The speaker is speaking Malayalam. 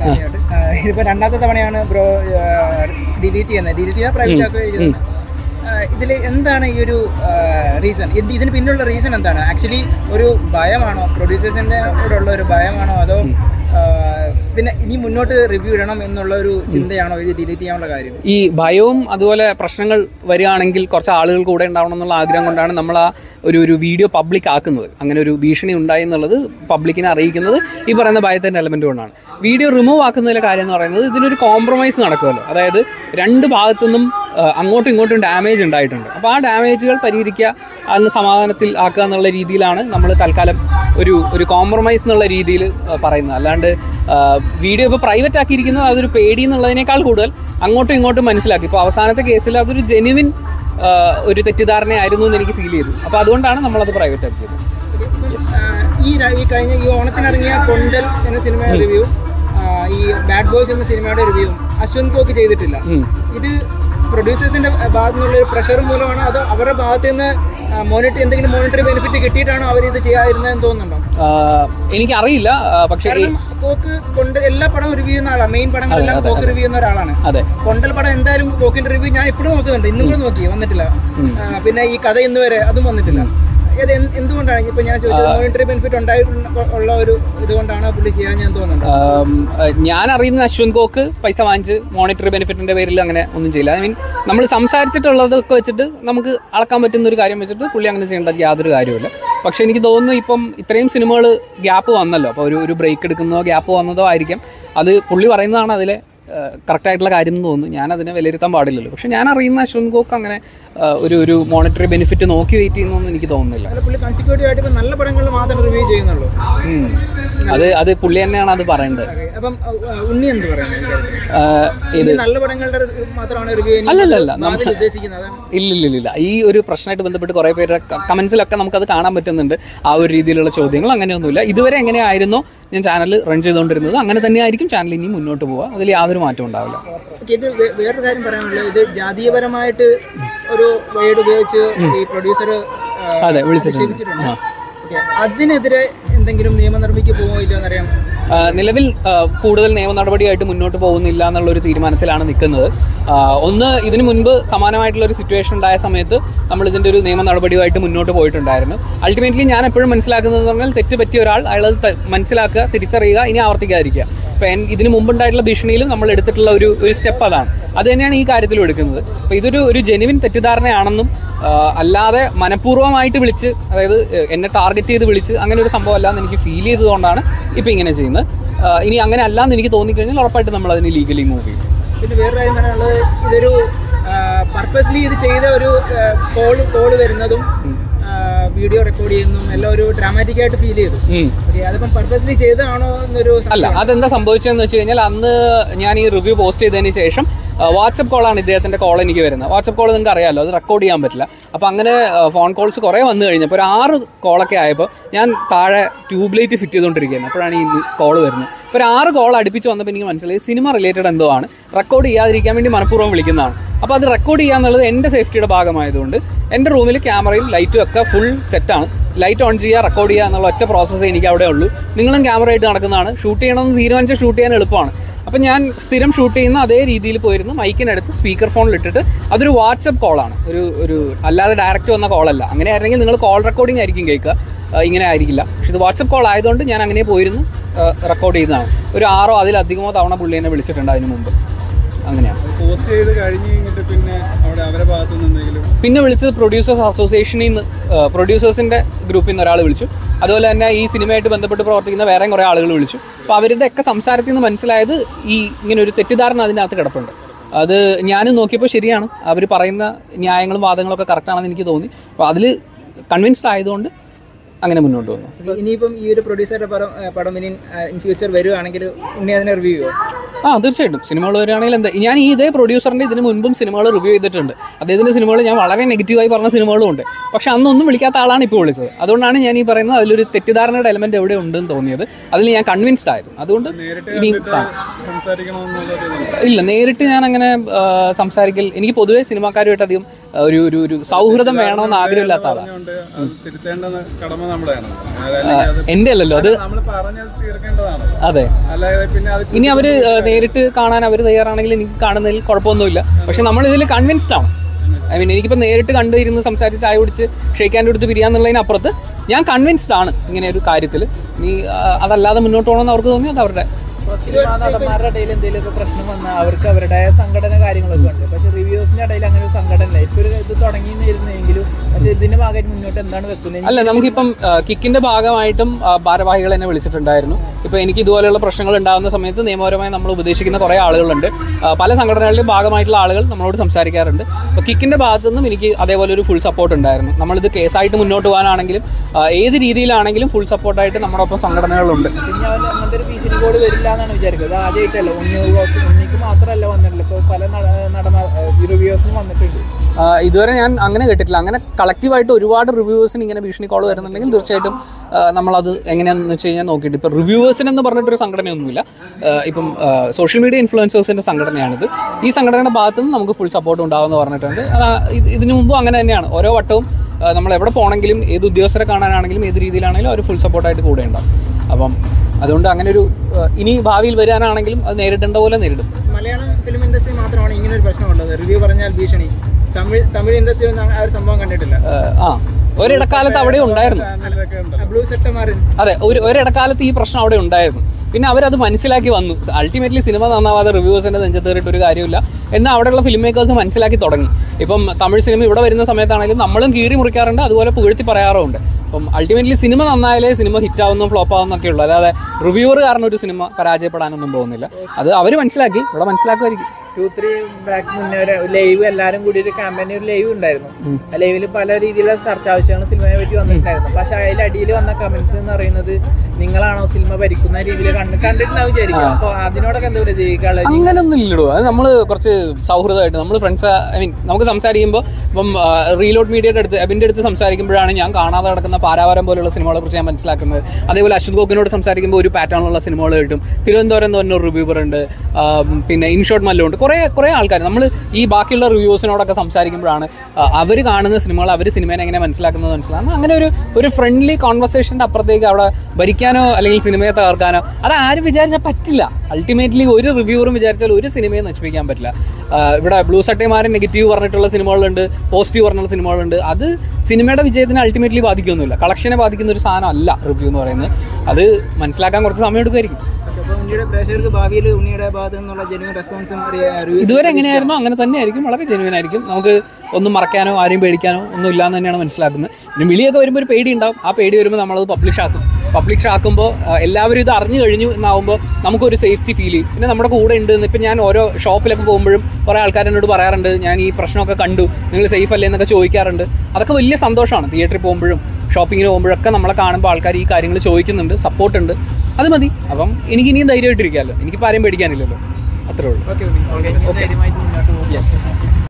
ഇതിപ്പോൾ രണ്ടാമത്തെ തവണയാണ് ബ്രോ ഡിലീറ്റ് ചെയ്യുക പ്രൈവറ്റ് ആക്കുകയോ ചെയ്യുന്നത്. ഇതിൽ എന്താണ് ഈ ഒരു റീസൺ? ഇതിന് പിന്നിലുള്ള റീസൺ എന്താണ്? ആക്ച്വലി ഒരു ഭയമാണോ, പ്രൊഡ്യൂസേഴ്സിൻ്റെ കൂടെ ഉള്ള ഒരു ഭയമാണോ, അതോ പിന്നെ ഇനി മുന്നോട്ട് റിവ്യൂ ഇടണം എന്നുള്ള ഒരു ചിന്തയാണോ ഇത് ഡിലീറ്റ് ചെയ്യാനുള്ള കാര്യം? ഈ ഭയവും അതുപോലെ പ്രശ്നങ്ങൾ വരികയാണെങ്കിൽ കുറച്ച് ആളുകൾ കൂടെ ഉണ്ടാവണം എന്നുള്ള ആഗ്രഹം കൊണ്ടാണ് നമ്മൾ ആ ഒരു വീഡിയോ പബ്ലിക് ആക്കുന്നത്. അങ്ങനെ ഒരു ഭീഷണി ഉണ്ടായി എന്നുള്ളത് പബ്ലിക്കിനെ അറിയിക്കുന്നത് ഈ പറയുന്ന ഭയത്തിൻ്റെ എലമെൻ്റ് കൊണ്ടാണ്. വീഡിയോ റിമൂവ് ആക്കുന്നതിലെ കാര്യം എന്ന് പറയുന്നത് ഇതിനൊരു കോംപ്രമൈസ് നടക്കുമല്ലോ. അതായത് രണ്ട് ഭാഗത്തുനിന്നും അങ്ങോട്ടും ഇങ്ങോട്ടും ഡാമേജ് ഉണ്ടായിട്ടുണ്ട്. അപ്പോൾ ആ ഡാമേജുകൾ പരിഹരിക്കുക, അതിന് സമാധാനത്തിൽ ആക്കുക എന്നുള്ള രീതിയിലാണ് നമ്മൾ തൽക്കാലം ഒരു കോംപ്രമൈസ് എന്നുള്ള രീതിയിൽ പറയുന്നത്. അല്ലാണ്ട് വീഡിയോ ഇപ്പോൾ പ്രൈവറ്റ് ആക്കിയിരിക്കുന്നത് അതൊരു പേടി എന്നുള്ളതിനേക്കാൾ കൂടുതൽ അങ്ങോട്ടും ഇങ്ങോട്ടും മനസ്സിലാക്കി. ഇപ്പോൾ അവസാനത്തെ കേസിൽ അതൊരു ജെനുവിൻ ഒരു തെറ്റിദ്ധാരണയായിരുന്നു എന്ന് എനിക്ക് ഫീൽ ചെയ്തു. അപ്പോൾ അതുകൊണ്ടാണ് നമ്മളത് പ്രൈവറ്റ് ആക്കിയത്. ഈ കഴിഞ്ഞ ഈ ഓണത്തിനിറങ്ങിയ കൊണ്ടൽ എന്ന സിനിമയുടെ റിവ്യൂ, ഈ ബാഡ് ബോയ്സ് എന്ന സിനിമയുടെ റിവ്യൂ അശ്വന്ത് കോക്ക് ചെയ്തിട്ടില്ല. ഇത് പ്രൊഡ്യൂസേഴ്സിന്റെ ഭാഗത്തു നിന്നുള്ള ഒരു പ്രഷർ മൂലമാണോ, അതോ അവരുടെ ഭാഗത്ത് നിന്ന് എന്തെങ്കിലും മോണിറ്ററി ബെനിഫിറ്റ് കിട്ടിയിട്ടാണോ അവർ ഇത് ചെയ്യാതിരുന്നതെന്ന് തോന്നുന്നുണ്ടോ? എനിക്കറിയില്ല. പക്ഷേ കോക്ക് എല്ലാ പടം റിവ്യൂ ചെയ്യുന്ന ആളാണ്, മെയിൻ പടങ്ങളെല്ലാം കോക്ക് റിവ്യൂ ചെയ്യുന്ന ഒരാളാണ്. കൊണ്ടൽ പടം എന്തായാലും കോക്കിന്റെ റിവ്യൂ ഞാൻ എപ്പോഴും നോക്കുന്നുണ്ട്, ഇന്നും കൂടെ നോക്കി വന്നിട്ടില്ല. പിന്നെ ഈ കഥ ഇന്ന് വരെ അതും വന്നിട്ടില്ല. എന്തുകൊണ്ടാണ് ഇപ്പൊ ഞാൻ ചോദിച്ചത്, മോണിറ്ററി ബെനിഫിറ്റ് ഉണ്ടായിട്ടുള്ള ഒരു ഇതുകൊണ്ടാണ് പുള്ളി ചെയ്യാൻ ഞാൻ തോന്നുന്നത്? ഞാൻ അറിയുന്ന അശ്വന്ത് കോക്ക് പൈസ വാങ്ങിച്ച് മോണിറ്ററി ബെനിഫിറ്റിന്റെ പേരിൽ അങ്ങനെ ഒന്നും ചെയ്യില്ല. ഐ മീൻ നമ്മൾ സംസാരിച്ചിട്ടുള്ളതൊക്കെ വെച്ചിട്ട് നമുക്ക് അളക്കാൻ പറ്റുന്ന ഒരു കാര്യം വെച്ചിട്ട് പുള്ളി അങ്ങനെ ചെയ്യേണ്ട യാതൊരു കാര്യമില്ല. പക്ഷെ എനിക്ക് തോന്നുന്നു ഇപ്പം ഇത്രയും സിനിമകൾ ഗ്യാപ്പ് വന്നല്ലോ, അപ്പോൾ ഒരു ബ്രേക്ക് എടുക്കുന്നതോ ഗ്യാപ്പ് വന്നതോ ആയിരിക്കാം. അത് പുള്ളി പറയുന്നതാണ് അതിലെ കറക്റ്റായിട്ടുള്ള കാര്യം എന്ന് തോന്നുന്നു. ഞാനതിനെ വിലയിരുത്താൻ പാടില്ലല്ലോ. പക്ഷെ ഞാൻ അറിയുന്ന അശ്വന്ത് കോക്ക് അങ്ങനെ ഒരു മോണിറ്ററി ബെനിഫിറ്റ് നോക്കി വെയിറ്റ് ചെയ്യുന്നൊന്നും എനിക്ക് തോന്നുന്നില്ല. നല്ല പടങ്ങൾ മാത്രം റിവ്യൂ ചെയ്യുന്നുള്ളൂ. അത് പുള്ളി തന്നെയാണ് അത് പറയേണ്ടത്. അല്ലല്ല, ഇല്ലില്ല. ഈ ഒരു പ്രശ്നമായിട്ട് ബന്ധപ്പെട്ട് കുറേ പേരുടെ കമന്റ്സിലൊക്കെ നമുക്കത് കാണാൻ പറ്റുന്നുണ്ട്. ആ ഒരു രീതിയിലുള്ള ചോദ്യങ്ങൾ അങ്ങനെയൊന്നുമില്ല. ഇതുവരെ എങ്ങനെയായിരുന്നോ ഞാൻ ചാനൽ റൺ ചെയ്തുകൊണ്ടിരുന്നത് അങ്ങനെ തന്നെയായിരിക്കും ചാനൽ ഇനി മുന്നോട്ട് പോവുക. അതിൽ യാതൊരു മാറ്റം ഉണ്ടാവില്ല. ഇത് വേറൊരു കാര്യം പറയാനുള്ളത്, ഇത് ജാതീയപരമായിട്ട് ഒരു വേർഡ് ഉപയോഗിച്ച് ഈ പ്രൊഡ്യൂസർ വിളിച്ചിട്ടുണ്ട്. അതിനെതിരെ എന്തെങ്കിലും നിയമനടപടിക്ക് പോകുമോ ഇല്ലയോ എന്നറിയാം. നിലവിൽ കൂടുതൽ നിയമ നടപടിയായിട്ട് മുന്നോട്ട് പോകുന്നില്ല എന്നുള്ളൊരു തീരുമാനത്തിലാണ് നിൽക്കുന്നത്. ഒന്ന്, ഇതിനു മുൻപ് സമാനമായിട്ടുള്ളൊരു സിറ്റുവേഷൻ ഉണ്ടായ സമയത്ത് നമ്മൾ ഇതിൻ്റെ ഒരു നിയമ നടപടിയുമായിട്ട് മുന്നോട്ട് പോയിട്ടുണ്ടായിരുന്നു. അൾട്ടിമേറ്റ്ലി ഞാൻ എപ്പോഴും മനസ്സിലാക്കുന്നതെന്ന് പറഞ്ഞാൽ തെറ്റ് പറ്റിയ ഒരാൾ അയാളത് മനസ്സിലാക്കുക, തിരിച്ചറിയുക, ഇനി ആവർത്തിക്കാതിരിക്കുക. ഇപ്പം ഇതിന് മുമ്പുണ്ടായിട്ടുള്ള ഭീഷണിയിലും നമ്മൾ എടുത്തിട്ടുള്ള ഒരു സ്റ്റെപ്പ് അതാണ്. അത് തന്നെയാണ് ഈ കാര്യത്തിലും എടുക്കുന്നത്. അപ്പോൾ ഇതൊരു ജെനുവിൻ തെറ്റിദ്ധാരണയാണെന്നും അല്ലാതെ മനഃപൂർവ്വമായിട്ട് വിളിച്ച്, അതായത് എന്നെ ടാർഗറ്റ് ചെയ്ത് വിളിച്ച് അങ്ങനെ ഒരു സംഭവം അല്ലാന്ന് എനിക്ക് ഫീൽ ചെയ്തതുകൊണ്ടാണ് ഇപ്പോൾ ഇങ്ങനെ ചെയ്യുന്നത്. ഇനി അങ്ങനെ അല്ലാന്ന് എനിക്ക് തോന്നിക്കഴിഞ്ഞാൽ ഉറപ്പായിട്ട് നമ്മൾ അതിന് ലീഗലി മൂവ് ചെയ്യും. പിന്നെ വേറെ കാര്യം പറയാനുള്ളത്, ഇതൊരു പർപ്പസ്ലി ഇത് ചെയ്ത ഒരു കോള് വരുന്നതും വീഡിയോ റെക്കോർഡ് ചെയ്യുന്നതും എല്ലാം ഒരു ഡ്രാമാറ്റിക് ആയിട്ട് ഫീൽ ചെയ്തു. അതിപ്പം പർപ്പസ്ലി ചെയ്തതാണോ എന്നൊരു അല്ല. അതെന്താ സംഭവിച്ചതെന്ന് വെച്ച് കഴിഞ്ഞാൽ, അന്ന് ഞാൻ ഈ റിവ്യൂ പോസ്റ്റ് ചെയ്തതിന് ശേഷം വാട്സപ്പ് കോളാണ് ഇദ്ദേഹത്തിൻ്റെ കോൾ എനിക്ക് വരുന്നത്. വാട്സപ്പ് കോൾ നിങ്ങൾക്ക് അറിയാമല്ലോ, അത് റെക്കോർഡ് ചെയ്യാൻ പറ്റില്ല. അപ്പോൾ അങ്ങനെ ഫോൺ കോൾസ് കുറേ വന്നു കഴിഞ്ഞപ്പോൾ ഒരു 6 കോളൊക്കെ ആയപ്പോൾ ഞാൻ താഴെ ട്യൂബ് ലൈറ്റ് ഫിറ്റ് ചെയ്തുകൊണ്ടിരിക്കുകയാണ്. അപ്പോഴാണ് ഈ കോൾ വരുന്നത്. ഇപ്പോൾ ഒരു 6 കോൾ അടുപ്പിച്ച് വന്നപ്പോൾ എനിക്ക് മനസ്സിലായി സിനിമ റിലേറ്റഡ് എന്തോ ആണ്, റെക്കോർഡ് ചെയ്യാതിരിക്കാൻ വേണ്ടി മനഃപൂർവ്വം വിളിക്കുന്നതാണ്. അപ്പോൾ അത് റെക്കോർഡ് ചെയ്യുക എന്നുള്ളത് എൻ്റെ സേഫ്റ്റിയുടെ ഭാഗമായതുകൊണ്ട് എൻ്റെ റൂമിൽ ക്യാമറയും ലൈറ്റും ഒക്കെ ഫുൾ സെറ്റാണ്. ലൈറ്റ് ഓൺ ചെയ്യുക, റെക്കോർഡ് ചെയ്യുക എന്നുള്ള ഒറ്റ പ്രോസസ്സേ എനിക്ക് അവിടെ ഉള്ളൂ. നിങ്ങളും ക്യാമറ ആയിട്ട് നടക്കുന്നതാണ്. ഷൂട്ട് ചെയ്യണമെന്ന് തീരുമാനിച്ചാൽ ഷൂട്ട് ചെയ്യാൻ എളുപ്പമാണ്. അപ്പോൾ ഞാൻ സ്ഥിരം ഷൂട്ട് ചെയ്യുന്ന അതേ രീതിയിൽ പോയിരുന്നു മൈക്കിനടുത്ത് സ്പീക്കർ ഫോണിലിട്ടിട്ട്. അതൊരു വാട്സപ്പ് കോളാണ്, ഒരു അല്ലാതെ ഡയറക്റ്റ് വന്ന കോളല്ല. അങ്ങനെ ആയിരുന്നെങ്കിൽ നിങ്ങൾ കോൾ റെക്കോർഡിംഗ് ആയിരിക്കും കേൾക്കുക, ഇങ്ങനെ ആയിരിക്കില്ല. പക്ഷെ ഇത് വാട്സപ്പ് കോൾ ആയതുകൊണ്ട് ഞാൻ അങ്ങനെ പോയിരുന്നു റെക്കോർഡ് ചെയ്തതാണ്. ഒരു 6 അതിലധികമോ തവണ പുള്ളി എന്നെ വിളിച്ചിട്ടുണ്ട് അതിന് മുമ്പ്. അങ്ങനെയാണ്. പോസ്റ്റ് ചെയ്ത് കഴിഞ്ഞ് കഴിഞ്ഞിട്ട് പിന്നെ അവിടെ അവരുടെ ഭാഗത്തുനിന്ന് എന്തെങ്കിലും പിന്നെ വിളിച്ചത് പ്രൊഡ്യൂസേഴ്സ് അസോസിയേഷനിൽ നിന്ന്, പ്രൊഡ്യൂസേഴ്സിൻ്റെ ഗ്രൂപ്പിൽ നിന്ന് ഒരാൾ വിളിച്ചു. അതുപോലെ തന്നെ ഈ സിനിമയായിട്ട് ബന്ധപ്പെട്ട് പ്രവർത്തിക്കുന്ന വേറെ കുറേ ആളുകൾ വിളിച്ചു. അപ്പോൾ അവരുടെ ഒക്കെ സംസാരത്തിൽ നിന്ന് മനസ്സിലായത് ഇങ്ങനെ ഒരു തെറ്റിദ്ധാരണ അതിനകത്ത് കിടപ്പുണ്ട്. അത് ഞാനും നോക്കിയപ്പോൾ ശരിയാണ്, അവർ പറയുന്ന ന്യായങ്ങളും വാദങ്ങളൊക്കെ കറക്റ്റാണെന്ന് എനിക്ക് തോന്നി. അപ്പോൾ അതിൽ കൺവിൻസ്ഡ് ആയതുകൊണ്ട് അങ്ങനെ മുന്നോട്ട് വന്നു. ഇനിയിപ്പം ഈ ഒരു പ്രൊഡ്യൂസറുടെ പടം ഇനി ഇൻ ഫ്യൂച്ചർ വരുവാണെങ്കിൽ ഇനി അതിനെ റിവ്യൂ ചെയ്യുമോ? തീർച്ചയായിട്ടും. സിനിമകൾ വരികയാണെങ്കിൽ എന്താ, ഞാൻ ഇതേ പ്രൊഡ്യൂസറിൻ്റെ ഇതിന് മുൻപും സിനിമകൾ റിവ്യൂ ചെയ്തിട്ടുണ്ട്. അദ്ദേഹത്തിൻ്റെ സിനിമകൾ ഞാൻ വളരെ നെഗറ്റീവായി പറഞ്ഞ സിനിമകളും ഉണ്ട്. പക്ഷെ അന്നൊന്നും വിളിക്കാത്ത ആളാണ് ഇപ്പോൾ വിളിച്ചത്. അതുകൊണ്ടാണ് ഞാൻ ഈ പറയുന്നത് അതിലൊരു തെറ്റിദ്ധാരണയുടെ എലമെൻറ്റ് എവിടെ ഉണ്ടെന്ന് തോന്നിയത്. അതിൽ ഞാൻ കൺവിൻസ്ഡ് ആയത്. അതുകൊണ്ട് ഇനി ഇല്ല, നേരിട്ട് ഞാൻ അങ്ങനെ സംസാരിക്കൽ, എനിക്ക് പൊതുവേ സിനിമാക്കാരുമായിട്ട് അധികം ഒരു ഒരു ഒരു സൗഹൃദം വേണമെന്ന് ആഗ്രഹമില്ലാത്ത ആളാണ്. പറഞ്ഞുകൊണ്ട് അത് തിരുത്തേണ്ട കടമ നമ്മുടെയാണ്. എൻ്റെ അല്ലല്ലോ അത്. നമ്മൾ പറഞ്ഞത് തീർക്കേണ്ടതാണ്. അതെ, അല്ലാതെ പിന്നെ അത് ഇനി അവർ നേരിട്ട് കാണാൻ അവർ തയ്യാറാണെങ്കിൽ എനിക്ക് കാണുന്നതിൽ കുഴപ്പമൊന്നുമില്ല. പക്ഷെ നമ്മൾ ഇതിൽ കൺവിൻസ്ഡ് ആണ്. ഐ മീൻ എനിക്കിപ്പോൾ നേരിട്ട് കണ്ടിരുന്ന് സംസാരിച്ച് ചായ കുടിച്ച് ഷെയ്ക്കാൻ്റെ അടുത്ത് പിരിയാന്നുള്ളതിനപ്പുറത്ത് ഞാൻ കൺവിൻസ്ഡ് ആണ് ഇങ്ങനെ ഒരു കാര്യത്തിൽ. ഇനി അതല്ലാതെ മുന്നോട്ട് പോകണമെന്ന് അവർക്ക് തോന്നി, അത് അവരുടെ. നടന്മാരുടെ ഇടയിൽ എന്തെങ്കിലുമൊക്കെ പ്രശ്നം വന്നാൽ അവർക്ക് അവരുടെ സംഘടന കാര്യങ്ങളൊക്കെ ഉണ്ട്. പക്ഷെ റിവ്യൂസിന്റെ ഇടയിൽ അങ്ങനെ ഒരു സംഘടന ഇല്ല. ഇപ്പൊ ഒരു ഇത് തുടങ്ങിയിരുന്നെങ്കിലും പക്ഷെ ഇതിന്റെ ഭാഗമായിട്ട് മുന്നോട്ട് എന്താണ് വെക്കുന്നത്? അല്ല, നമുക്കിപ്പം കിക്കിന്റെ ഭാഗമായിട്ടും ഭാരവാഹികൾ എന്നെ വിളിച്ചിട്ടുണ്ടായിരുന്നു. ഇപ്പോൾ എനിക്ക് ഇതുപോലെയുള്ള പ്രശ്നങ്ങൾ ഉണ്ടാകുന്ന സമയത്ത് നിയമപരമായി നമ്മൾ ഉപദേശിക്കുന്ന കുറേ ആളുകളുണ്ട്. പല സംഘടനകളുടെയും ഭാഗമായിട്ടുള്ള ആളുകൾ നമ്മളോട് സംസാരിക്കാറുണ്ട്. അപ്പോൾ കിക്കിന്റെ ഭാഗത്തു നിന്നും എനിക്ക് അതേപോലെ ഒരു ഫുൾ സപ്പോർട്ട് ഉണ്ടായിരുന്നു. നമ്മളിത് കേസായിട്ട് മുന്നോട്ട് പോകാനാണെങ്കിലും ഏത് രീതിയിലാണെങ്കിലും ഫുൾ സപ്പോർട്ടായിട്ട് നമ്മുടെ ഒപ്പം സംഘടനകളുണ്ട്. പിന്നെ അങ്ങനത്തെ ഒരു ഭീഷണി കോഡ് വരില്ല എന്നാണ് വിചാരിക്കുന്നത്. അത് ആദ്യമായിട്ടല്ല, ഉണ്ണിക്ക് മാത്രമല്ല വന്നിട്ടില്ല, ഇപ്പോൾ പല റിവ്യൂസും വന്നിട്ടുണ്ട്. ഇതുവരെ ഞാൻ അങ്ങനെ കേട്ടിട്ടില്ല. അങ്ങനെ കളക്റ്റീവായിട്ട് ഒരുപാട് റിവ്യൂവേഴ്സിന് ഇങ്ങനെ ഭീഷണി കോൾ വരുന്നുണ്ടെങ്കിൽ തീർച്ചയായിട്ടും നമ്മളത് എങ്ങനെയാണെന്ന് വെച്ച് കഴിഞ്ഞാൽ നോക്കിയിട്ട്. ഇപ്പോൾ റിവ്യൂവേഴ്സിനെന്ന് പറഞ്ഞിട്ടൊരു സംഘടനയൊന്നുമില്ല. ഇപ്പം സോഷ്യൽ മീഡിയ ഇൻഫ്ലുവൻസേഴ്സിൻ്റെ സംഘടനയാണിത്. ഈ സംഘടനയുടെ ഭാഗത്തു നിന്ന് നമുക്ക് ഫുൾ സപ്പോർട്ട് ഉണ്ടാകുമെന്ന് പറഞ്ഞിട്ടുണ്ട്. ഇതിനു മുമ്പും അങ്ങനെ തന്നെയാണ്. ഓരോ വട്ടവും നമ്മൾ എവിടെ പോകണമെങ്കിലും ഏത് ഉദ്യോഗസ്ഥരെ കാണാനാണെങ്കിലും ഏത് രീതിയിലാണെങ്കിലും അവർ ഫുൾ സപ്പോർട്ടായിട്ട് കൂടെ ഉണ്ടാവും. അപ്പം അതുകൊണ്ട് അങ്ങനെ ഒരു ഇനി ഭാവിയിൽ വരാനാണെങ്കിലും അത് നേരിടേണ്ട പോലെ നേരിടും. മലയാളം ഫിലിം ഇൻഡസ്ട്രി മാത്രമാണ് ഇങ്ങനെ ഒരു പ്രശ്നമുള്ളത്. റിവ്യൂ പറഞ്ഞാൽ ഭീഷണി. തമിഴ് ഇൻഡസ്ട്രിയിൽ ആ ഒരു സംഭവം കണ്ടിട്ടില്ല. ഒരിടക്കാലത്ത് അവിടെ ഉണ്ടായിരുന്നു. ബ്ലൂ സെക്ടമാരിൽ അതെ, ഒരിടക്കാലത്ത് ഈ പ്രശ്നം അവിടെ ഉണ്ടായിരുന്നു. പിന്നെ അവരത് മനസ്സിലാക്കി വന്നു. അൾട്ടിമേറ്റ്ലി സിനിമ നന്നാവാതെ റിവ്യൂവേഴ്സിൻ്റെ നെഞ്ചത്തേറിയിട്ട് ഒരു കാര്യമില്ല എന്നാൽ അവിടെയുള്ള ഫിലിം മേക്കേഴ്സ് മനസ്സിലാക്കി തുടങ്ങി. ഇപ്പം തമിഴ് സിനിമ ഇവിടെ വരുന്ന സമയത്താണെങ്കിലും നമ്മളും കീറി മുറിക്കാറുണ്ട്, അതുപോലെ പുകഴ്ത്തി പറയാറുമുണ്ട്. അപ്പം അൾട്ടിമേറ്റ്ലി സിനിമ നന്നായാലേ സിനിമ ഹിറ്റാവുന്നു ഫ്ലോപ്പ് ആവുന്നൊക്കെ ഉള്ളൂ. അല്ലാതെ റിവ്യൂവർ കാരണം ഒരു സിനിമ പരാജയപ്പെടാനൊന്നും പോകുന്നില്ല. അത് അവർ മനസ്സിലാക്കി, ഇവിടെ മനസ്സിലാക്കുമായിരിക്കും. 2-3 ബാക്ക് മുന്നേ ഒരു ലൈവ് എല്ലാവരും കൂടി ഒരു ക്യാമ്പയിൻ ഒരു ലൈവ് ഉണ്ടായിരുന്നു. ആ ലൈവിൽ പല രീതിയിലുള്ള ചർച്ച ആവശ്യങ്ങൾ സിനിമയെ പറ്റി വന്നിട്ടുണ്ടായിരുന്നു. പക്ഷെ അതിൽ അടിയിൽ വന്ന കമന്റ്സ് എന്ന് പറയുന്നത് നിങ്ങളാണോ സിനിമ ഭരിക്കുന്ന രീതിയിൽ കണ്ടിട്ടുണ്ടാവും വിചാരിക്കും. അപ്പോൾ അതിനോടൊക്കെ എന്താ പറയുക? അങ്ങനൊന്നും ഇല്ലടോ. അത് നമ്മൾ കുറച്ച് സൗഹൃദമായിട്ട് നമ്മൾ ഫ്രണ്ട്സ്, ഐ മീൻ നമുക്ക് സംസാരിക്കുമ്പോൾ ഇപ്പം റീലോഡ് മീഡിയയുടെ അടുത്ത് അബിൻ്റെ അടുത്ത് സംസാരിക്കുമ്പോഴാണ് ഞാൻ കാണാതെ കിടക്കുന്ന പാരാവാരം പോലുള്ള സിനിമകളെ കുറിച്ച് ഞാൻ മനസ്സിലാക്കുന്നത്. അതേപോലെ അശ്വത് ഗോപിനോട് സംസാരിക്കുമ്പോൾ ഒരു പാറ്റേണുള്ള സിനിമകൾ കിട്ടും. തിരുവനന്തപുരം എന്ന് പറഞ്ഞൊരു റിവ്യൂവർ ഉണ്ട്, പിന്നെ ഇൻഷോട്ട് മല്ലുണ്ട്. കുറേ ആൾക്കാർ നമ്മൾ ഈ ബാക്കിയുള്ള റിവ്യൂസിനോടൊക്കെ സംസാരിക്കുമ്പോഴാണ് അവർ കാണുന്ന സിനിമകൾ അവർ സിനിമേനെ എങ്ങനെ മനസ്സിലാക്കുന്നത്. അങ്ങനെ ഒരു ഫ്രണ്ട്ലി കോൺവെർസേഷൻ്റെ അപ്പുറത്തേക്ക് അവിടെ ഭരിക്കാനോ അല്ലെങ്കിൽ സിനിമയെ തകർക്കാനോ അത് ആരും വിചാരിച്ചാൽ പറ്റില്ല. അൾട്ടിമേറ്റ്ലി ഒരു റിവ്യൂവറും വിചാരിച്ചാൽ ഒരു സിനിമയെ നശിപ്പിക്കാൻ പറ്റില്ല. ഇവിടെ ബ്ലൂ സട്ടേമാരൻ നെഗറ്റീവ് പറഞ്ഞിട്ടുള്ള സിനിമകളുണ്ട്, പോസിറ്റീവ് പറഞ്ഞിട്ടുള്ള സിനിമകളുണ്ട്. അത് സിനിമയുടെ വിജയത്തിന് അൾട്ടിമേറ്റ്ലി ബാധിക്കൊന്നുമില്ല. കളക്ഷനെ ബാധിക്കുന്ന ഒരു സാധനം അല്ല റിവ്യൂ എന്ന് പറയുന്നത്. അത് മനസ്സിലാക്കാൻ കുറച്ച് സമയം എടുക്കുമായിരിക്കും. ഇതുവരെ എങ്ങനെയായിരുന്നു അങ്ങനെ തന്നെ ആയിരിക്കും, വളരെ ജെന്യുവൻ ആയിരിക്കും. നമുക്ക് ഒന്നും മറക്കാനോ ആരെയും പേടിക്കാനോ ഒന്നും ഇല്ലാന്ന് തന്നെയാണ് മനസ്സിലാക്കുന്നത്. പിന്നെ വിളിയൊക്കെ വരുമ്പോൾ ഒരു പേടി ഉണ്ടാവും. ആ പേടി വരുമ്പോൾ നമ്മളത് പബ്ലിഷ് ആക്കുമ്പോൾ എല്ലാവരും ഇത് അറിഞ്ഞു കഴിഞ്ഞു എന്നാവുമ്പോൾ നമുക്കൊരു സേഫ്റ്റി ഫീൽ ചെയ്യും. പിന്നെ നമ്മുടെ കൂടെ ഉണ്ട് എന്ന്. ഇപ്പം ഞാൻ ഓരോ ഷോപ്പിലൊക്കെ പോകുമ്പോഴും കുറേ ആൾക്കാർ എന്നോട് പറയാറുണ്ട്, ഞാൻ ഈ പ്രശ്നമൊക്കെ കണ്ടു, നിങ്ങൾ സേഫ് അല്ലേ എന്നൊക്കെ ചോദിക്കാറുണ്ട്. അതൊക്കെ വലിയ സന്തോഷമാണ്. തിയേറ്ററിൽ പോകുമ്പോഴും ഷോപ്പിങ്ങിന് പോകുമ്പോഴൊക്കെ നമ്മളെ കാണുമ്പോൾ ആൾക്കാർ ഈ കാര്യങ്ങൾ ചോദിക്കുന്നുണ്ട്, സപ്പോർട്ടുണ്ട്. അത് മതി. അപ്പം എനിക്ക് ഇനിയും ധൈര്യമായിട്ടിരിക്കാമല്ലോ. എനിക്കിപ്പോൾ ആരെയും പേടിക്കാനില്ലല്ലോ. അത്രേ ഉള്ളൂ. ഓക്കെ. യെസ്.